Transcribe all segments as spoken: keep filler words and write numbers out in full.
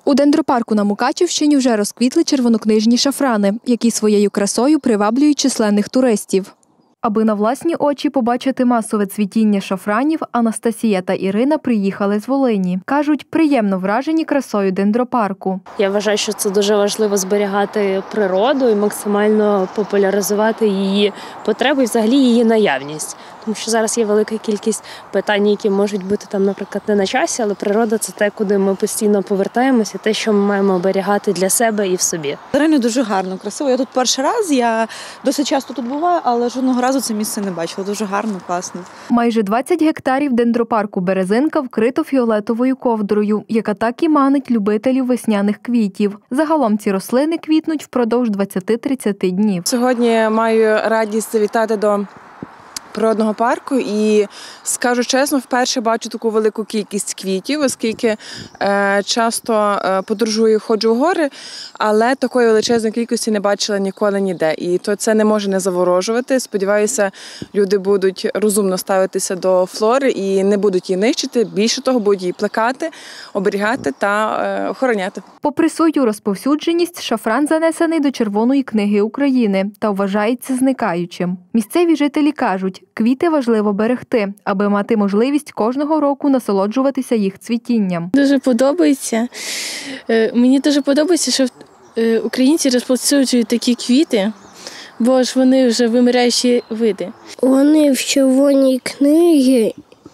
У дендропарку на Мукачівщині вже розквітли червонокнижні шафрани, які своєю красою приваблюють численних туристів. Аби на власні очі побачити масове цвітіння шафранів, Анастасія та Ірина приїхали з Волині. Кажуть, приємно вражені красою дендропарку. Я вважаю, що це дуже важливо зберігати природу і максимально популяризувати її потреби і взагалі її наявність. Тому що зараз є велика кількість питань, які можуть бути там, наприклад, не на часі, але природа – це те, куди ми постійно повертаємося, те, що ми маємо оберігати для себе і в собі. Реально дуже гарно, красиво. Я тут перший раз, я досить часто тут буваю, але жодного разу це місце не бачила. Дуже гарно, класно. Майже двадцять гектарів дендропарку «Березинка» вкрито фіолетовою ковдрою, яка так і манить любителів весняних квітів. Загалом ці рослини квітнуть впродовж двадцяти-тридцяти днів. Сьогодні маю радість завітати до природного парку і, скажу чесно, вперше бачу таку велику кількість квітів, оскільки е, часто е, подорожую, ходжу в гори, але такої величезної кількості не бачила ніколи ніде. І то це не може не заворожувати. Сподіваюся, люди будуть розумно ставитися до флори і не будуть її нищити. Більше того, будуть її плекати, оберігати та е, охороняти. Попри свою розповсюдженість, шафран занесений до Червоної книги України та вважається зникаючим. Місцеві жителі кажуть, квіти важливо берегти, аби мати можливість кожного року насолоджуватися їх цвітінням. Дуже подобається. Мені дуже подобається, що українці розповсюджують такі квіти, бо ж вони вже вимираючі види. Вони в Червоній книгі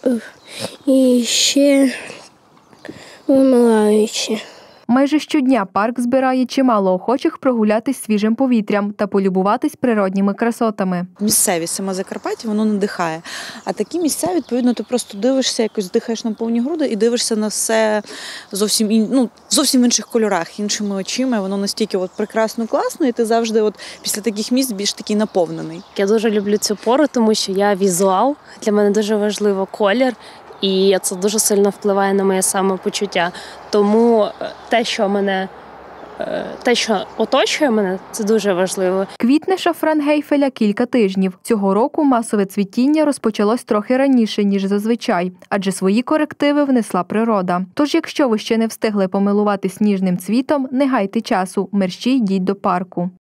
і ще вимираючі. Майже щодня парк збирає чимало охочих прогулятись свіжим повітрям та полюбуватись природніми красотами. Місцевість саме Закарпаття, воно надихає. А такі місця, відповідно, ти просто дивишся, якось дихаєш на повні груди і дивишся на все зовсім, ін... ну, зовсім в інших кольорах, іншими очима. Воно настільки от прекрасно, класно, і ти завжди от після таких місць більш такий наповнений. Я дуже люблю цю пору, тому що я візуал. Для мене дуже важливо колір. І це дуже сильно впливає на моє самопочуття. Тому те, що мене, те, що оточує мене, це дуже важливо. Квітне шафран Гейфеля кілька тижнів. Цього року масове цвітіння розпочалось трохи раніше, ніж зазвичай, адже свої корективи внесла природа. Тож, якщо ви ще не встигли помилувати сніжним цвітом, не гайте часу, мерщій йдіть до парку.